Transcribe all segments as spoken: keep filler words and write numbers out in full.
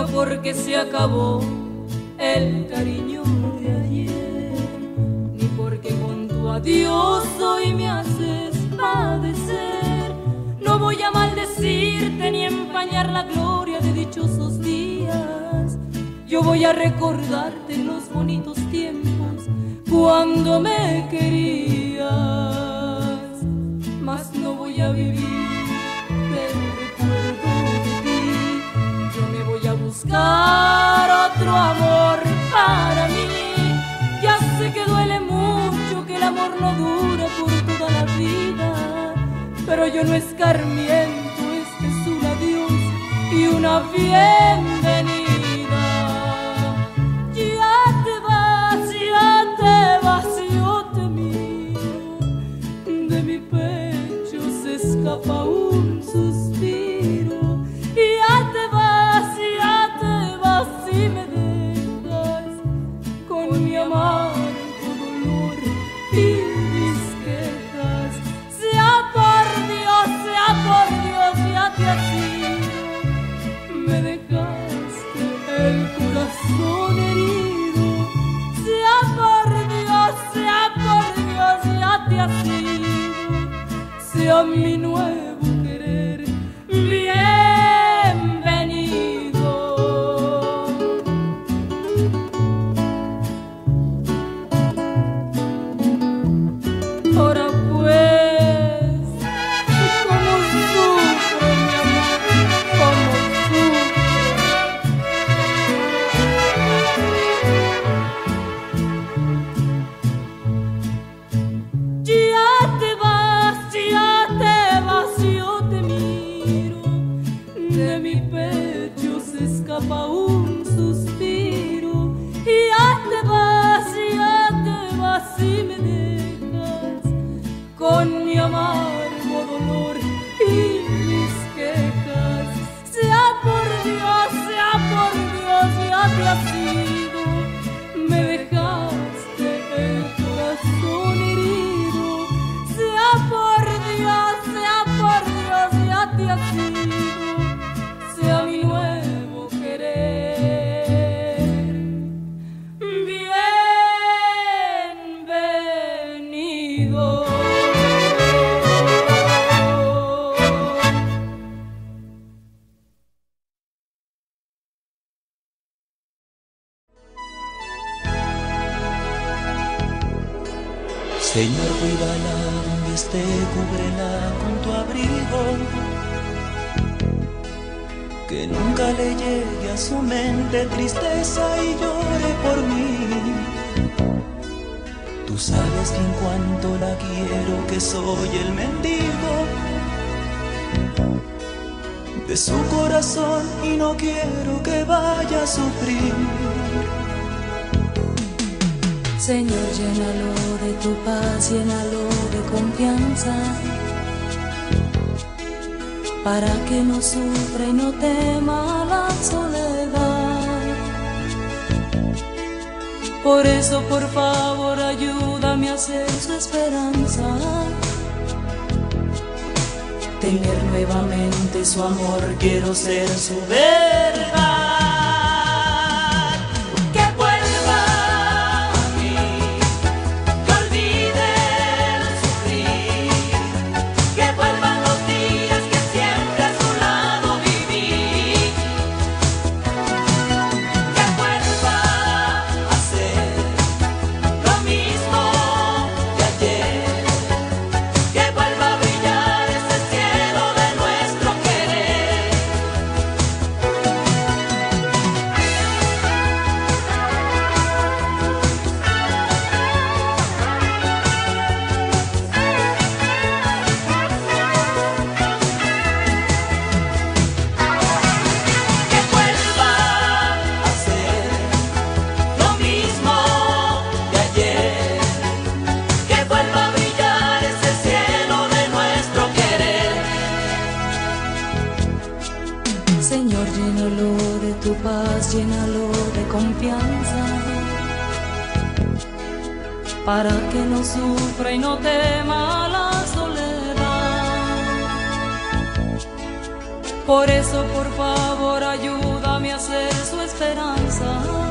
fue porque se acabó el cariño de ayer, ni porque con tu adiós hoy me haces padecer. No voy a maldecirte ni empañar la gloria de dichosos días. Yo voy a recordarte los bonitos tiempos cuando me querías, mas no voy a vivir del recuerdo de ti. Yo me voy a buscar otro amor para mí. Ya sé que duele mucho, que el amor no dura por toda la vida, pero yo no escarmiento, este es un adiós y una bienvenida. Ya te vas, ya te vas, yo te miro, de mi pecho se escapa un suspiro. Ya te vas, ya te vas y me dejas con mi amargo dolor y mis quejas. Sea por Dios, sea por Dios, ya te has ido, me dejaste el corazón herido. Sea por Dios, sea por Dios, ya te has ido, sea mi nuevo querer bienvenido. Ahora pues, cómo sufre mi amor, cómo sufre. Ya te vas, ya te vas, yo te miro, de mi pecho se escapa un suspiro. Ya te vas, ya te vas y me dejas con mi amargo dolor y mis quejas. Sea por Dios, sea por Dios, ya te has ido, me dejaste el corazón herido. Sea por Dios, sea por Dios, ya te has ido, sea mi nuevo querer bienvenido. Señor, cuídala donde esté, cúbrela con tu abrigo, que nunca le llegue a su mente tristeza y llore por mí. Tú sabes bien cuánto la quiero, que soy el mendigo de su corazón y no quiero que vaya a sufrir. Señor, llénalo de tu paz, llénalo de confianza, para que no sufra y no tema la soledad. Por eso, por favor, ayúdame a ser su esperanza, tener nuevamente su amor, quiero ser su verdad. Señor, llénalo de tu paz, llénalo de confianza, para que no sufra y no tema la soledad. Por eso, por favor, ayúdame a ser su esperanza.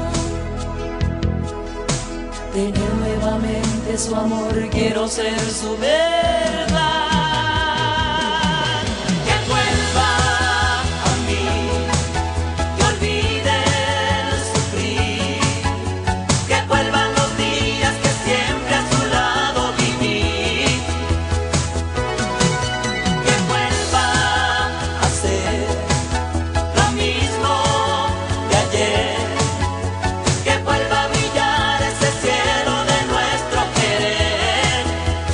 Tener nuevamente su amor, quiero ser su verdad. Que vuelva a mí, que olvide el sufrir, que vuelvan los días que siempre a su lado viví. Que vuelva a ser lo mismo de ayer, que vuelva a brillar ese cielo de nuestro querer.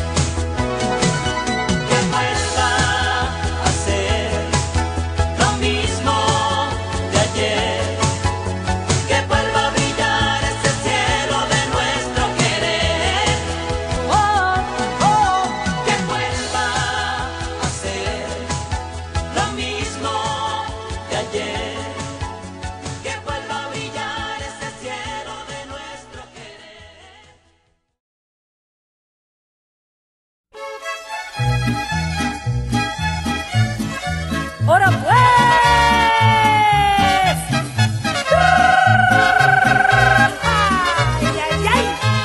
Que vuelva a ser lo mismo de ayer, que vuelva a brillar ese cielo de nuestro querer. Oh, oh, que vuelva a ser lo mismo de ayer, que vuelva a brillar ese cielo de nuestro querer. ¡Ahora pues! ¡Ay, ay, ay!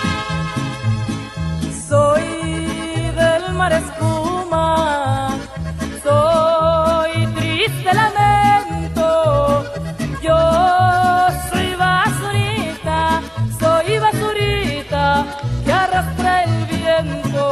Soy del mar espuma, soy triste lamento, yo soy basurita, soy basurita que arrastra el viento.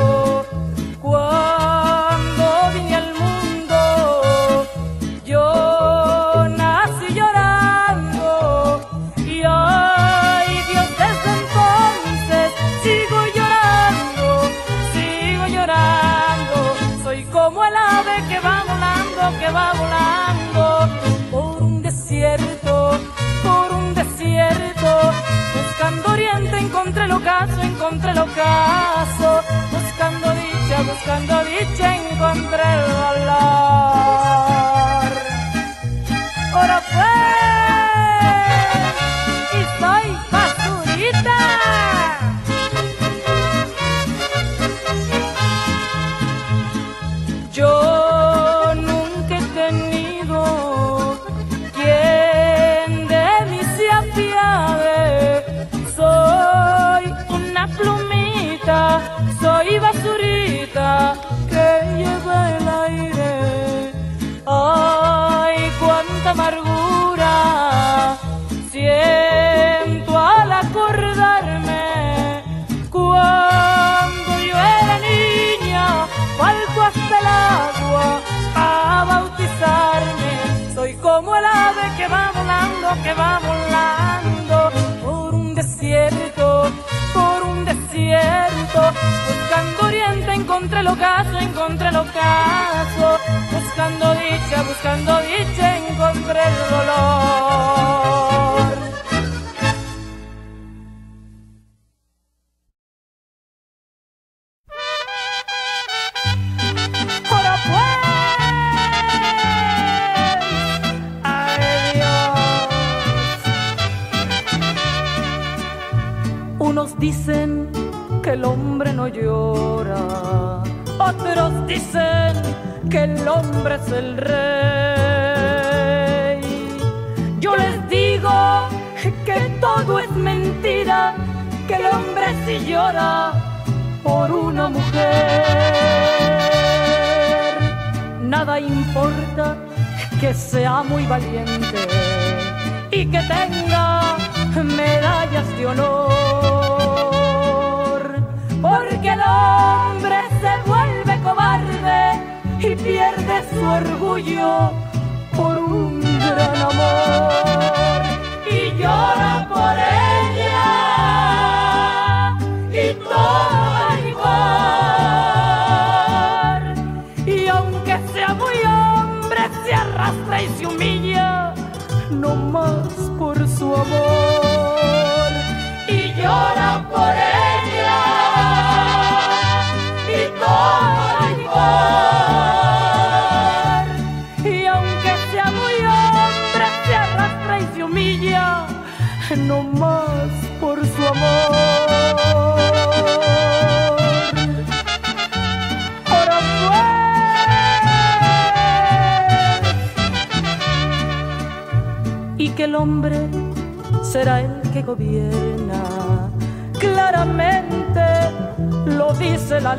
Cuando vine al mundo, yo nací llorando, y ay Dios, desde entonces sigo llorando, sigo llorando. Soy como el ave que va volando, que va volando por un desierto, por un desierto. Buscando oriente encontré el ocaso, encontré el ocaso. Buscando dicha, buscando dicha encontré el valor. Ahora pues, y soy basurita. Yo nunca he tenido quien de mí se apiade. Soy una plumita, soy basurita que lleva el aire. Ay, cuánta amargura siento al acordarme cuando yo era niña, falto hasta el agua a bautizarme. Soy como el ave que va volando, que va volando por un desierto, por un desierto. Buscando oriente encontré el ocaso, encontré el ocaso. Buscando dicha, buscando dicha encontré el dolor. Ahora pues, ay Dios. Unos dicen que el hombre no llora, otros dicen que el hombre es el rey. Yo les digo que todo es mentira, que el hombre sí llora por una mujer. Nada importa que sea muy valiente y que tenga medallas de honor, porque el hombre se vuelve cobarde y pierde su orgullo por un gran amor, y llora por ella y toda igual. Y aunque sea muy hombre, se arrastra y se humilla, no más por su amor, y llora por ella y toda igual. Y aunque sea muy hombre, se arrastra y se humilla, no más por su amor. Ahora pues, que el hombre será el que gobierna. Claramente lo dice la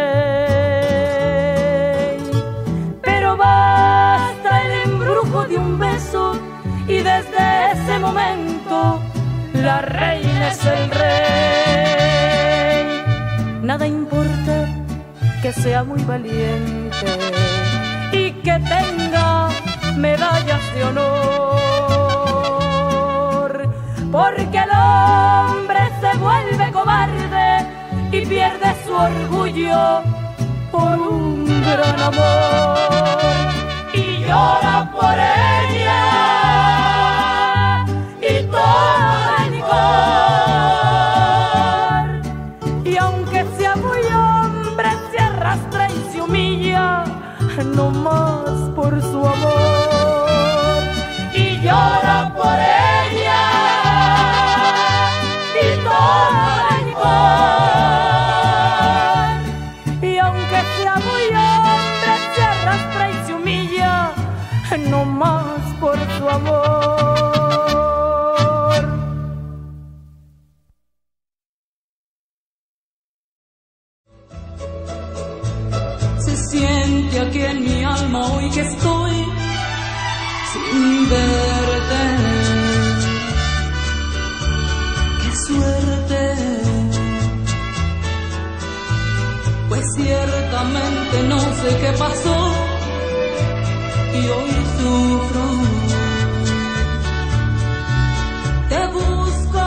ley. Pero basta el embrujo de un beso y desde ese momento la reina es el rey. Nada importa que sea muy valiente y que tenga medallas de honor, porque el hombre se vuelve cobarde y pierde su orgullo por un gran amor y llora por ella y todo el licor. Y aunque sea muy hombre, se arrastra y se humilla, no más por su amor, y llora por ella y todo el licor. Y aunque sea muy hombre, se arrastra y se humilla, no más por su amor. Se siente aquí en mi alma hoy que estoy sin verte. Qué suerte, pues ciertamente no sé qué pasó y hoy sufro. Te busco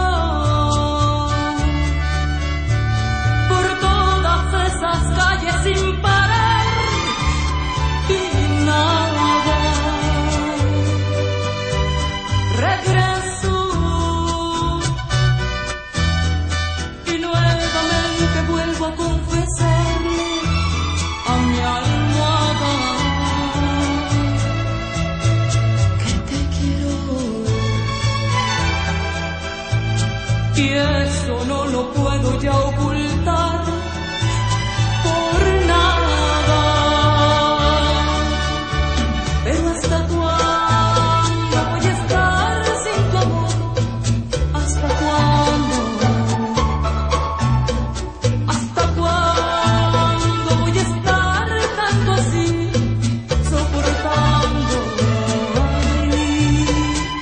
por todas esas calles sin parar y nada. Regreso y nuevamente vuelvo a confesarle a mi almohada que te quiero, y eso no lo puedo ya ocultar por nada. Pero hasta cuándo voy a estar sin tu amor, hasta cuándo, hasta cuándo voy a estar tanto así, soportando.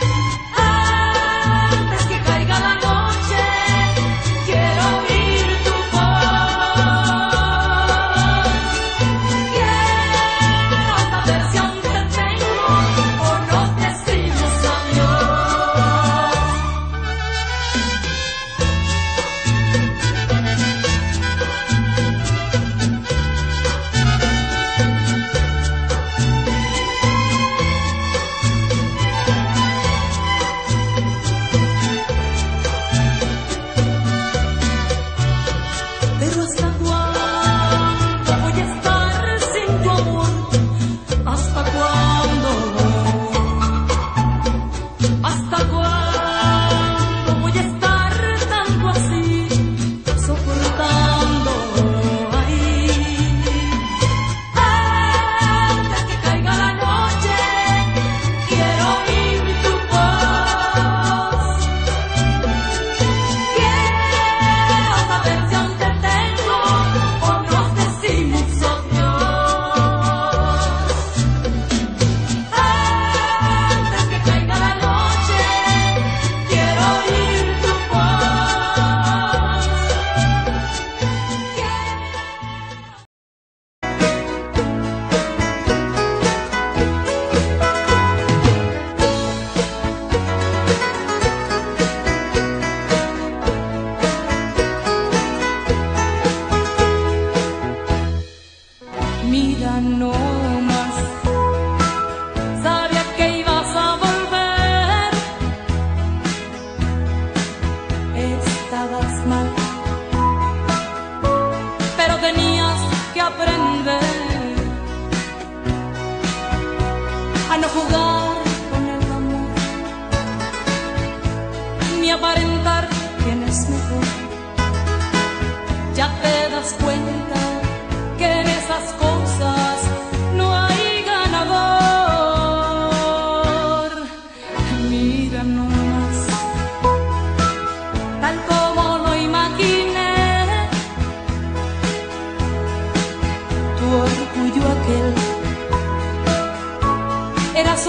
Antes que caiga la noche, quiero oír tu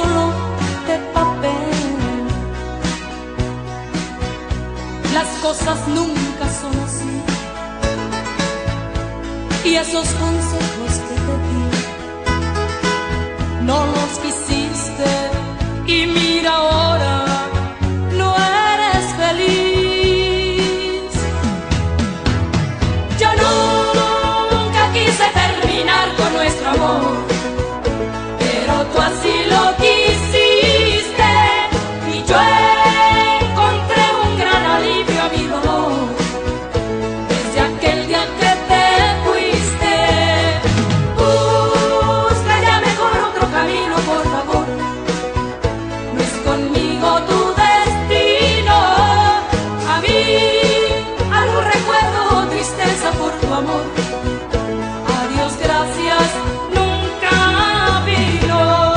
solo de papel. Las cosas nunca son así, y esos consejos que te di no los quisiste, y mira ahora no eres feliz. Yo nunca quise terminar con nuestro amor, pero tú así lo quisiste, y yo encontré un gran alivio a mi dolor desde aquel día que te fuiste. Busca ya mejor otro camino, por favor, no es conmigo tu destino. A mí algún recuerdo o tristeza por tu amor, adiós, gracias, nunca vino.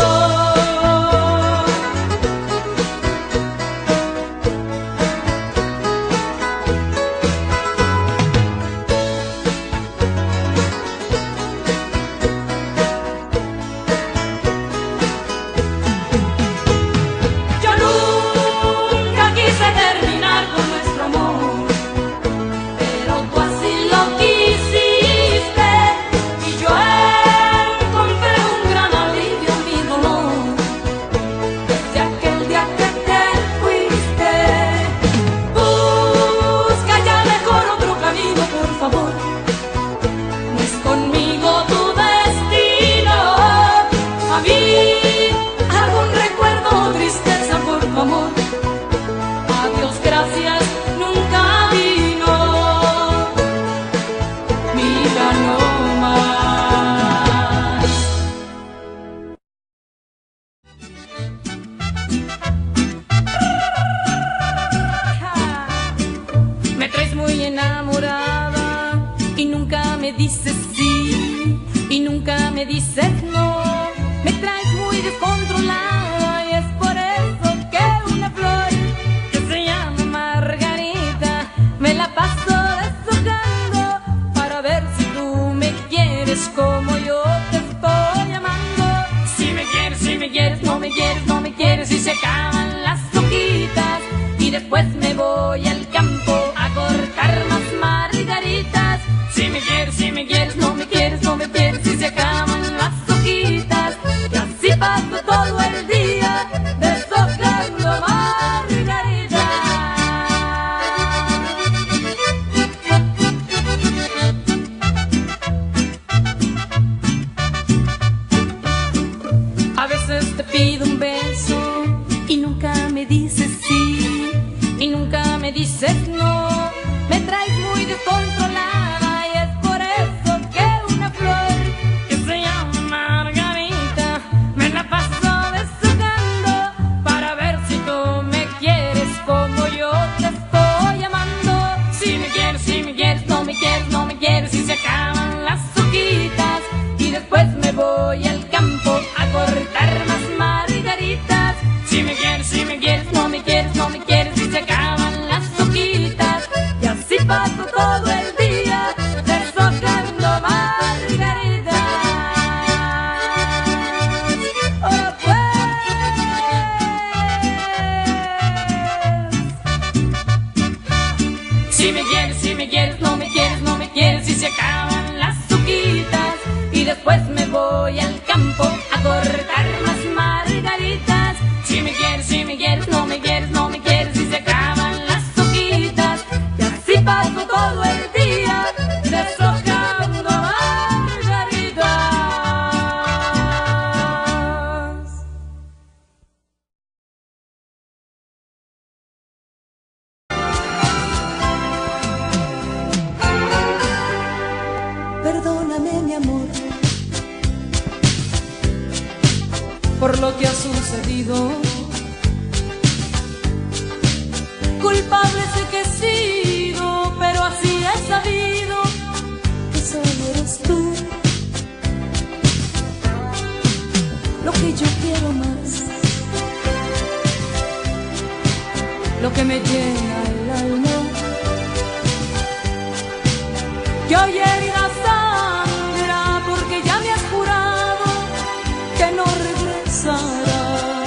Yo nunca quise terminar con nuestro amor, pero tú así lo quisiste, y yo encontré un gran alivio en mi dolor desde aquel día que te fuiste. Busca ya mejor otro camino, por favor, no es conmigo tu destino. A mí algún recuerdo o tristeza por tu amor, adiós, gracias, nunca vino. Mira nomás. Me traes muy enamorada y nunca me dices sí, y nunca me dices no. Me traes muy descontrolada, y es por eso que una flor que se llama Margarita me la paso deshojando para ver si tú me quieres como yo te estoy amando. Si me quieres, si me quieres, no me quieres, no me quieres, y se acaban las hojitas, y después me voy al campo a cortar más margaritas. Si me quieres, si me quieres, no me quieres, no me quieres, y se acaban las hojitas, y así paso todo el día deshojando margaritas. A veces te pido un beso y nunca me dices sí, y nunca me dices no. Me traes muy descontrolada, y es por eso que una flor que se llama Margarita me la paso deshojando para ver si tú me quieres como yo te estoy amando. Si me quieres, si me quieres, no me quieres, no me quieres, y se acaban las hojitas, y después me voy al campo a cortar más margaritas. Si me quieres, si me quieres, no me quieres, no me quieres, y se acaban las hojitas, y así paso todo el día deshojando margaritas. ¡Oh, pues! Si me quieres, si me quieres, no me quieres, no me quieres, y se acaban las hojitas, y después me voy al campo a cortar más margaritas. Si me quieres, si me quieres, no me quieres, no me quieres, y se acaban las hojitas, y así paso todo el día deshojando margaritas. Perdóname, mi amor, Por lo que ha sucedido, culpable sé que he sido, pero así he sabido que solo eres tú lo que yo quiero más, lo que me llena el alma. Que hoy herida sangra porque ya me has jurado que no regresarás.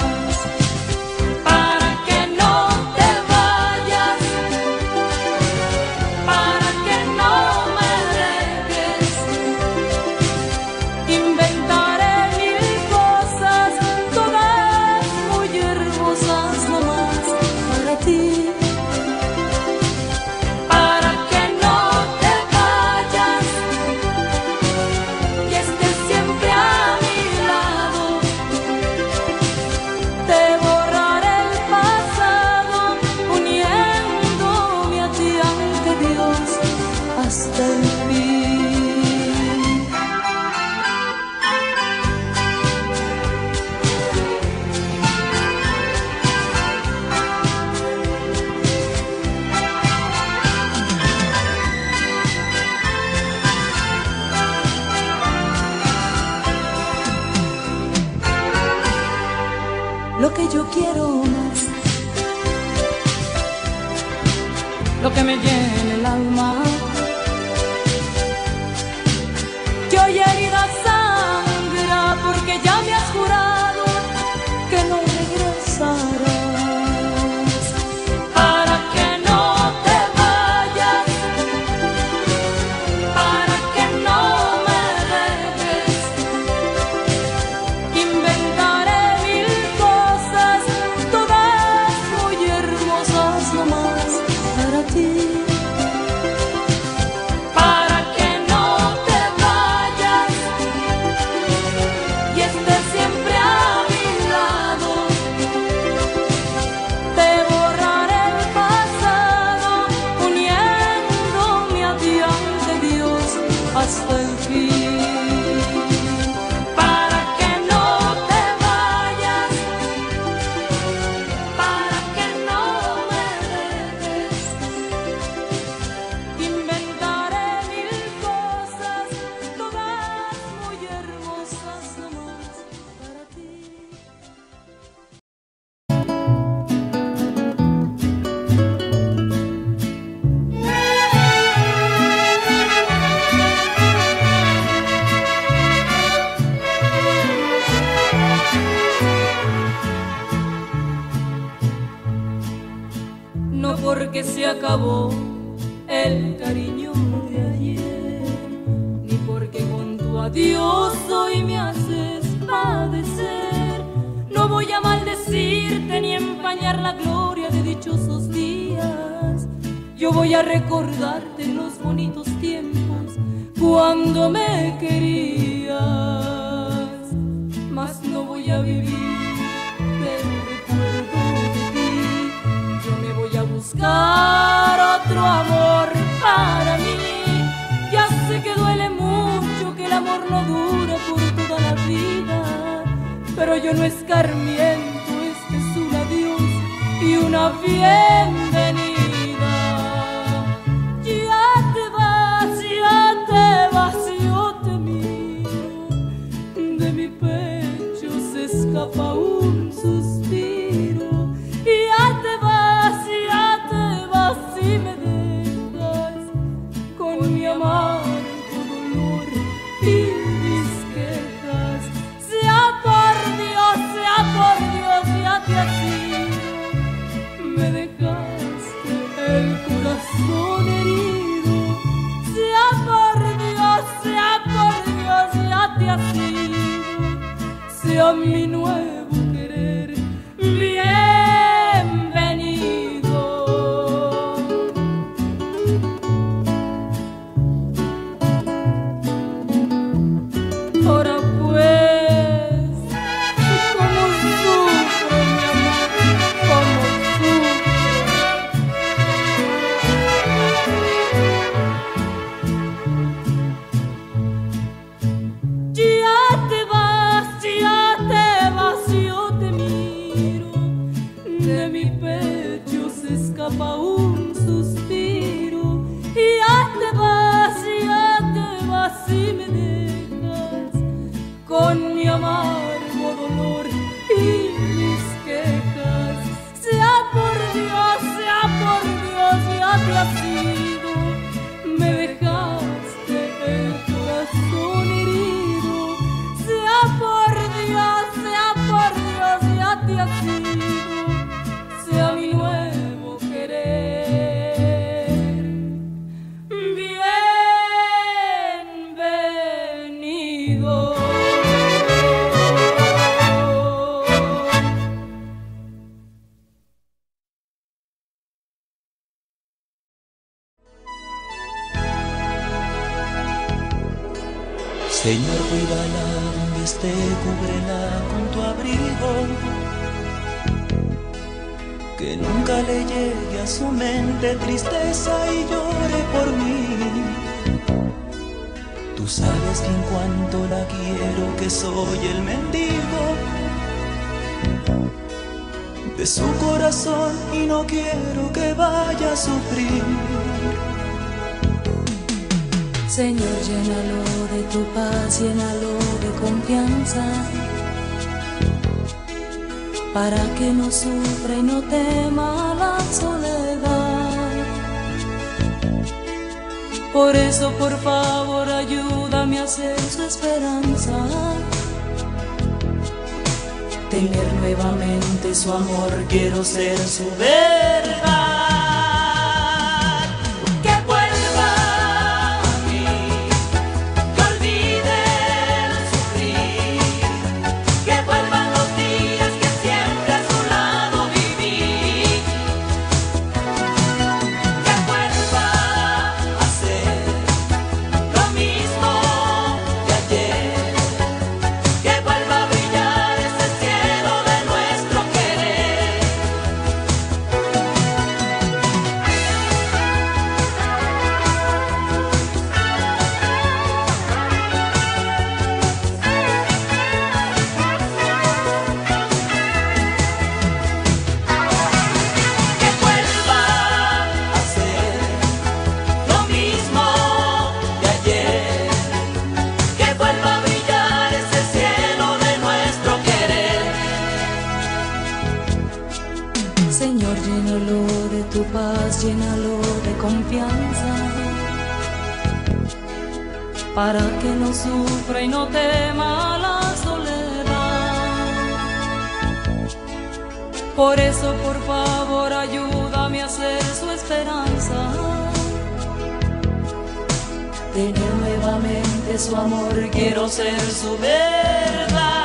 lo que yo quiero más, lo que me llena el alma. Que hoy herida sangra porque ya me has jurado que no regresarás. Para que no te vayas, para que no me dejes, inventaré mil cosas, todas muy hermosas nomás para ti. Para que no te vayas y estés siempre a mi lado. Te borraré el pasado, uniéndome a ti ante Dios hasta el fin. Para que no te vayas, para que no me dejes, inventaré mil cosas, todas muy hermosas nomás para ti. No porque se acabó el cariño de ayer, ni porque con tu adiós hoy me haces padecer. No voy a maldecirte ni empañar la gloria de dichosos días. Yo voy a recordarte los bonitos tiempos cuando me querías. Mas no voy a vivir del recuerdo de ti. Yo me voy a buscar otro amor para mí. Ya sé que duele mucho, que el amor no dura por toda la vida, pero yo no escarmiento, este es un adiós y una bienvenida. Ya te vas, ya te vas, yo te miro. De mi pecho se escapa un suspiro. Ya te vas, ya te vas y me dejas con mi amargo dolor y mis quejas. Sea por Dios, sea por Dios, ya te has ido. Me dejaste el corazón herido. Sea por Dios, sea por Dios, ya te has ido. Sea mi nuevo querer bienvenido. Ahora pues, cómo sufro, mi amor, cómo sufro. Ya te vas, ya te vas, yo te miro. De mi pecho se escapa un suspiro. Ya te vas, ya te vas y me dejas con mi amargo dolor y mis quejas. Sea por Dios, sea por Dios, ya te has ido. Me dejaste el corazón herido. Sea por Dios, sea por Dios, ya te has ido. Sea mi nuevo querer bienvenido. Señor, cuídala donde esté, cúbrela con tu abrigo. Que nunca le llegue a su mente tristeza y llore por mí. Tú sabes que en cuanto la quiero, que soy el mendigo de su corazón y no quiero que vaya a sufrir. Señor, llénalo de tu paz, llénalo de confianza. para que no sufra y no tema la soledad. Por eso, por favor, ayúdame a ser su esperanza, tener nuevamente su amor, quiero ser su verdad. Señor, llénalo de tu paz, llénalo de confianza, para que no sufra y no tema la soledad. Por eso, por favor, ayúdame a ser su esperanza, tener nuevamente su amor, quiero ser su verdad.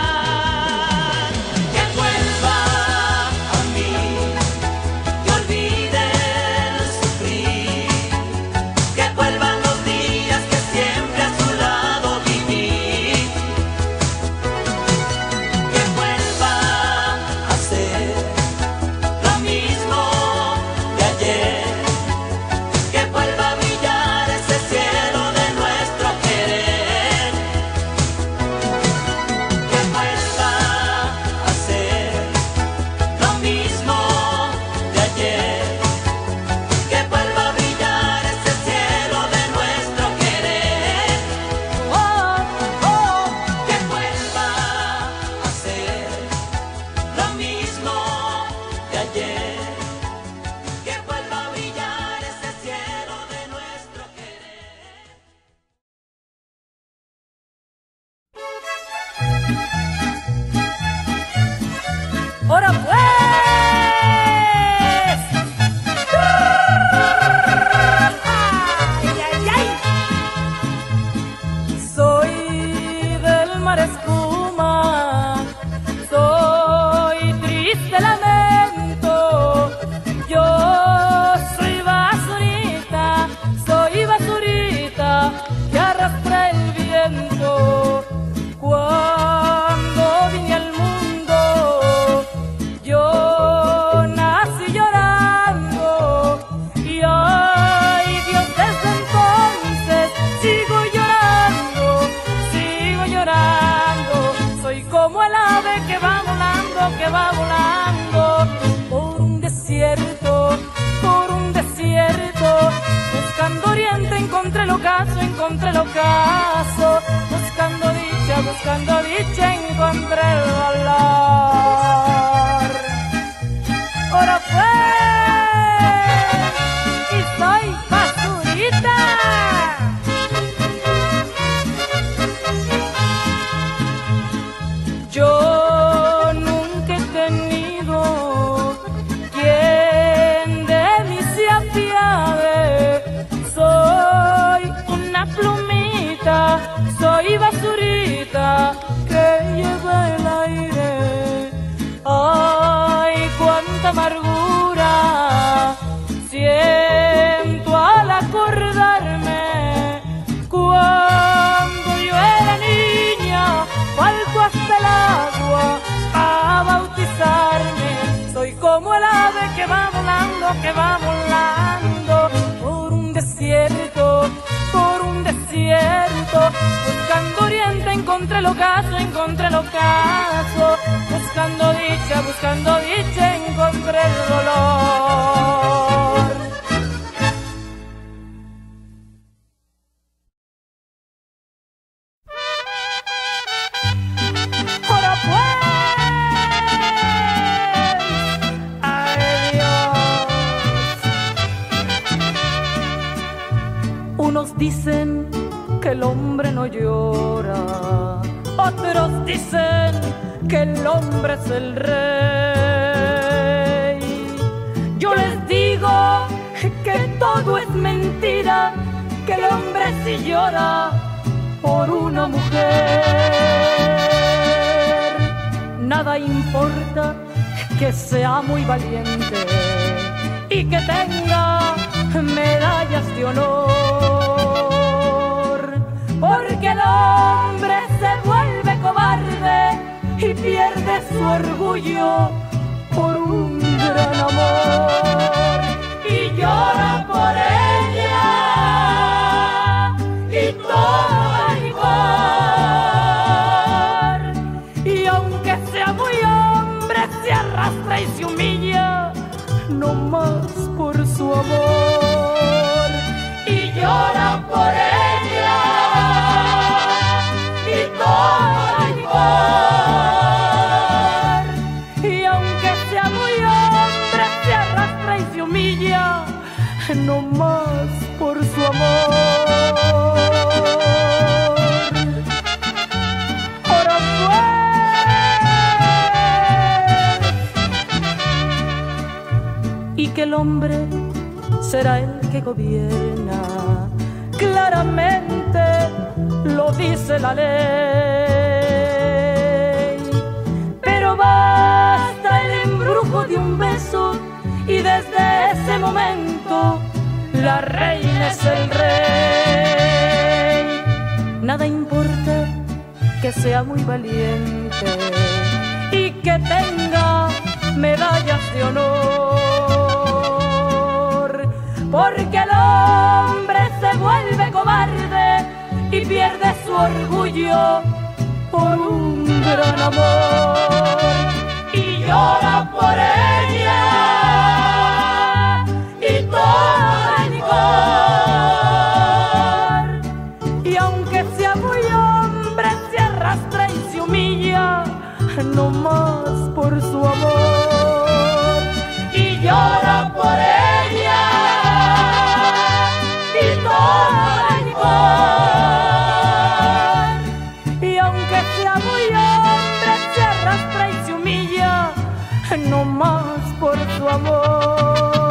¡Ahora pues! ¡Ay, ay, ay! Soy del mar espuma, soy triste lamento, yo soy basurita, soy basurita que arrastra el viento. Cuando vine al mundo, yo nací llorando y ay Dios, desde entonces sigo llorando, sigo llorando. Soy como el ave que va volando, que va volando por un desierto, por un desierto. Buscando oriente encontré el ocaso, encontré el ocaso. Buscando dicha, buscando dicha encontré el valor. Ahora pues, y soy basurita. Yo nunca he tenido quien de mí se apiade. Soy una plumita, soy basurita que lleva el aire. Ay, cuánta amargura siento al acordarme cuando yo era niña, falto hasta el agua a bautizarme. Soy como el ave que va volando, que va volando por un desierto, por un desierto. Buscando oriente encontré el ocaso, encontré el ocaso. Buscando dicha, buscando dicha encontré el dolor. ¡Ahora pues! dicen que el hombre no llora, otros dicen que el hombre es el rey. Yo les digo que todo es mentira, que el hombre sí llora por una mujer. Nada importa que sea muy valiente y que tenga medallas de honor, porque el hombre se vuelve cobarde y pierde su orgullo por un gran amor, y llora por ella y toda igual, y aunque sea muy hombre se arrastra y se humilla no más por su amor, y llora por ella y toda igual, y aunque sea muy hombre se arrastra y se humilla no más por su amor. Ahora pues, y que el hombre será el que gobierna, claramente lo dice la ley, pero basta el embrujo de un beso y desde ese momento la reina es el rey. Nada importa que sea muy valiente y que tenga medallas de honor, porque el hombre se vuelve cobarde y pierde su orgullo por un gran amor, y llora por ella y toda igual, y aunque sea muy hombre se arrastra y se humilla no más por su amor, y llora por ella y toda igual, y aunque sea muy hombre se arrastra y se humilla no más por su amor.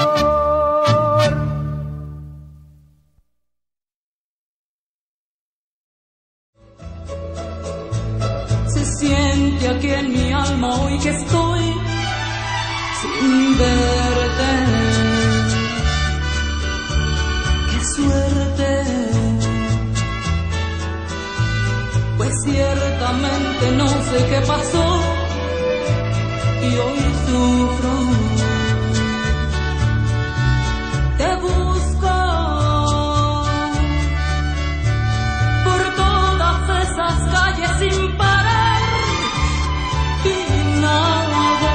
Se siente aquí en mi alma hoy que estoy sin verte. Qué suerte, pues ciertamente no sé qué pasó y hoy sufro. Te busco por todas esas calles sin parar y nada.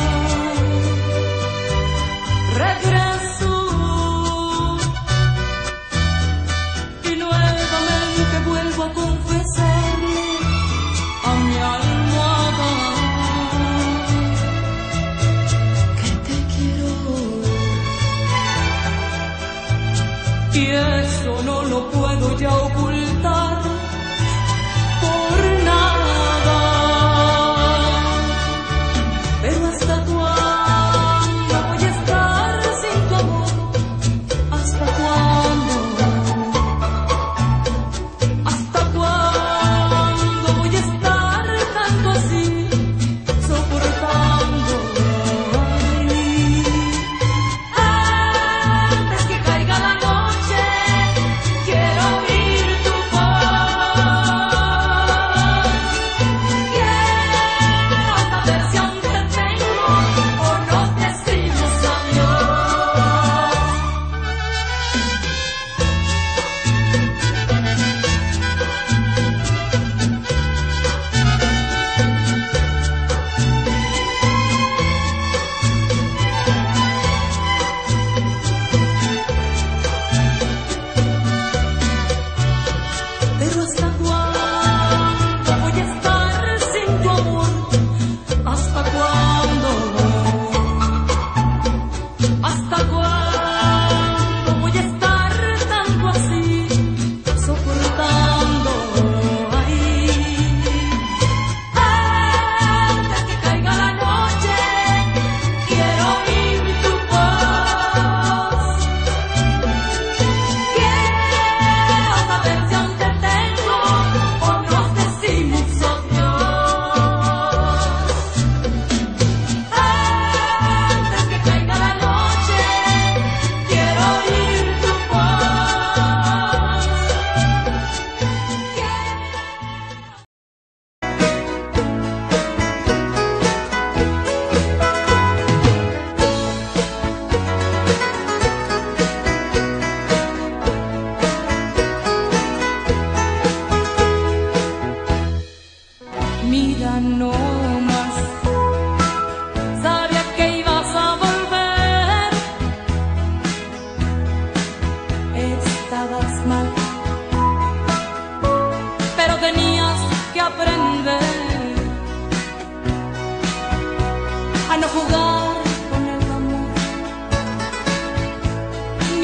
Regreso y nuevamente vuelvo a confesarle a mi almohada que te quiero, y eso no lo puedo ya ocultar por nada. Pero hasta cuándo voy a estar sin tu amor, hasta cuándo, hasta cuándo voy a estar tanto así, soportando. Antes que caiga la noche quiero oírte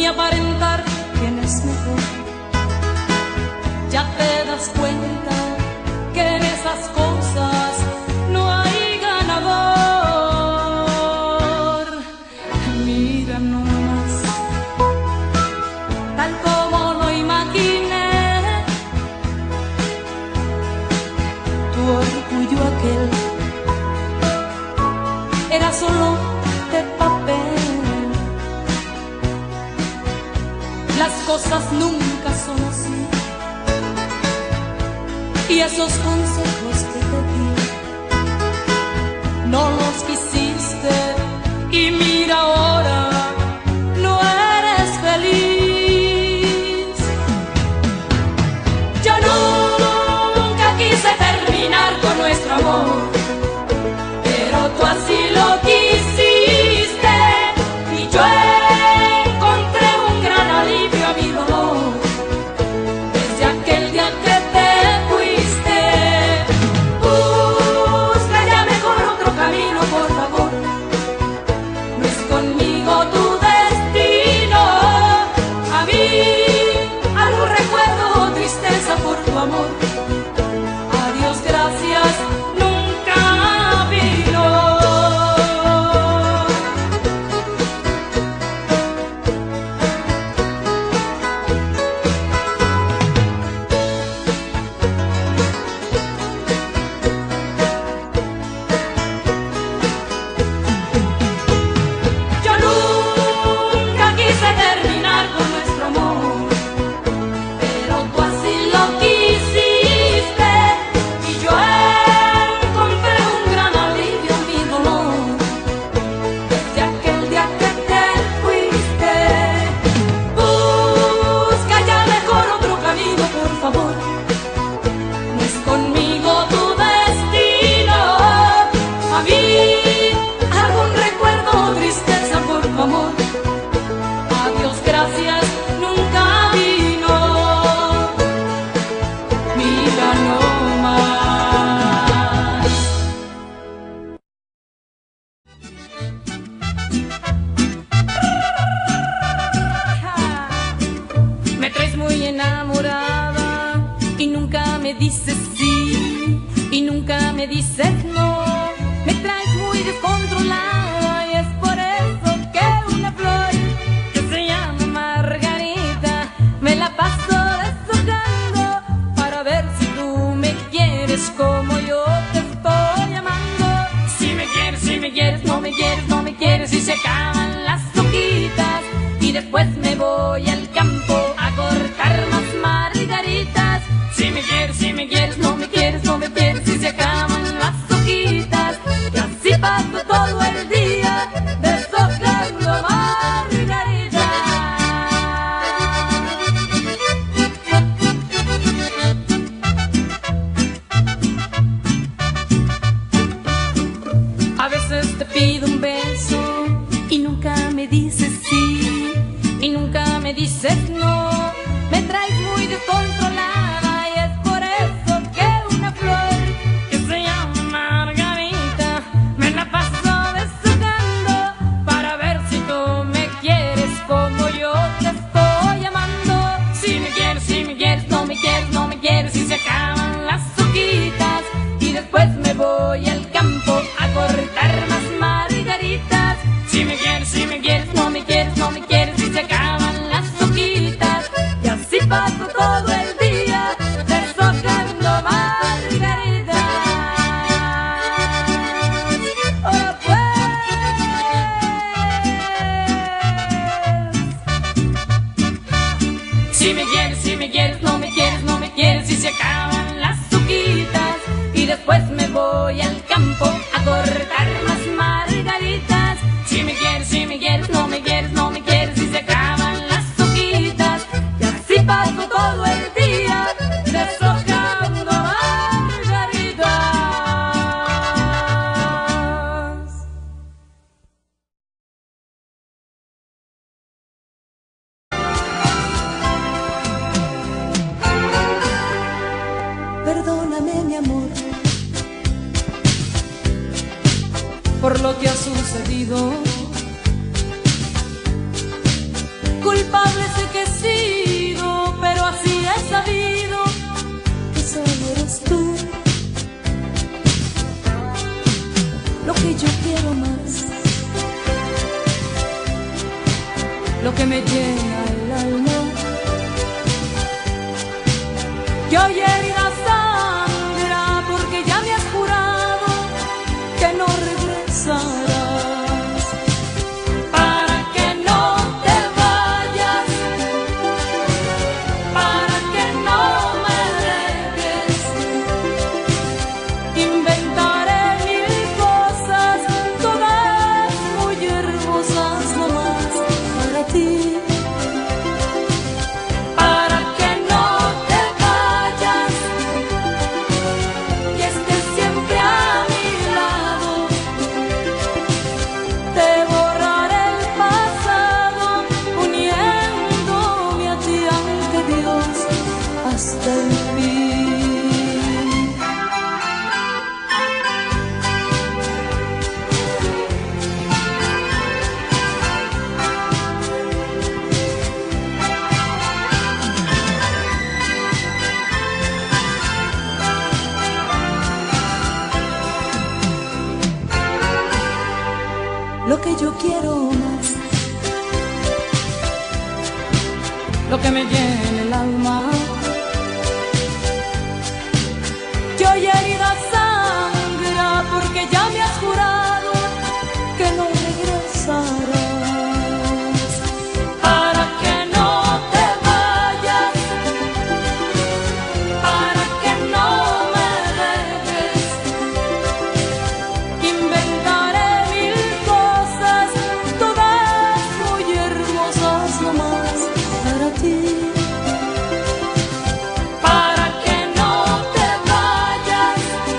ni aparentar quién es mejor. Ya te das cuenta que en esas cosas no hay ganador. Mira nomás, tal como lo imaginé, tu orgullo aquel era solo de papel. Las cosas nunca son así, y esos consejos que te di no los quisiste, y mira ahora no eres feliz. Yo nunca quise terminar con nuestro amor, pero tú así lo quisiste, y yo encontré un gran alivio a mi dolor desde aquel día que te fuiste. Busca ya mejor otro camino, por favor. No es conmigo tu destino. A mí algún recuerdo o tristeza por tu amor. Adiós, gracias, nunca vino. Yo nunca quise terminar con nuestro amor, pero tú así lo quisiste, y yo encontré un gran alivio en mi dolor desde aquel día que te fuiste. Busca ya mejor otro camino, por favor. No es conmigo tu destino. A mí algún recuerdo o tristeza por tu amor. Adiós, gracias, nunca vino. Mira nomás. Me traes muy enamorada y nunca me dices sí, y nunca me dices no. Me traes muy descontrolada y es por eso que una flor que se llama Margarita me la paso deshojando para ver si tú me quieres como yo te estoy amando. Si me quieres, si me quieres, no me quieres, no me quieres, y se acaban las hojitas y después me voy al campo a cortar más margaritas. Si me quieres, si me quieres, no me quieres, no me quieres, y se acaban las hojitas, y así paso todo el día deshojando margaritas. A veces te pido un beso y nunca me dices sí, y nunca me dices no. Me traes muy descontrolada y es por eso que una flor que se llama Margarita me la paso deshojando para ver si tú me quieres como yo te estoy amando. Si me quieres, si me quieres, no me quieres, no me quieres, y se acaban las hojitas y después me voy al campo a cortar más margaritas. Si me quieres, si me quieres, no me quieres, no me quieres, y se acaban las hojitas, y así paso todo el día deshojando margaritas. ¡Oh, pues! Si me quieres, si me quieres, no me quieres, no me quieres, y se acaban las hojitas, y después me voy al campo a cortar más margaritas. Si me quieres, si me quieres, no me quieres, no me quieres, y se acaban las hojitas, y así paso todo el día deshojando margaritas. Perdóname, mi amor, por lo que ha sucedido. culpable sé que he sido, pero así he sabido que solo eres tú. Lo que yo quiero más, lo que me llena el alma, que hoy herida sangra porque ya me has jurado que no regresarás. Lo que yo quiero más, lo que me llena el alma, que hoy herida sangra porque ya me has jurado que no regresarás. Para que no te vayas, para que no me dejes, inventaré mil cosas, todas muy hermosas nomás para ti. Para que no te vayas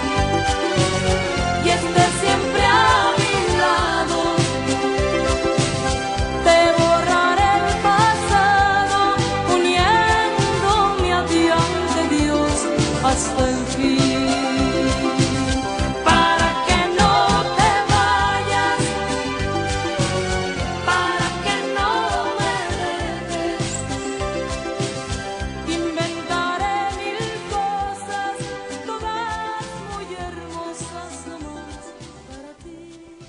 y estés siempre a mi lado, te borraré el pasado, uniéndome a ti ante Dios hasta el fin. Para que no te vayas, para que no me dejes, inventaré mil cosas, todas muy hermosas nomás para ti.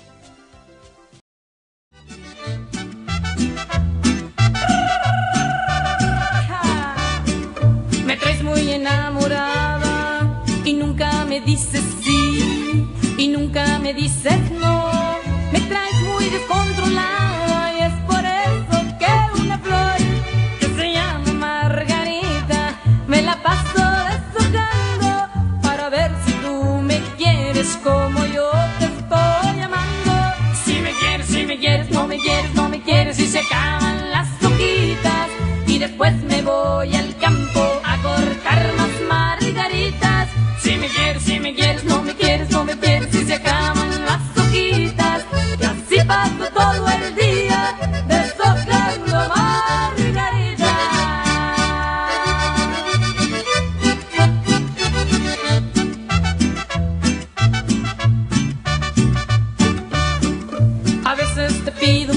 Me traes muy enamorada y nunca me dices sí y nunca me dices no. Me traes muy descontrolada y es por eso que una flor que se llama Margarita me la paso deshojando para ver si tú me quieres como yo te estoy amando. Si me quieres, si me quieres, no me quieres, no me quieres y se acaban las hojitas y después me voy al campo a cortar más margaritas. Si me quieres, si me quieres, no me quieres, no me quieres y se acaban las hojitas y así paso todo el día deshojando margaritas. A veces te pido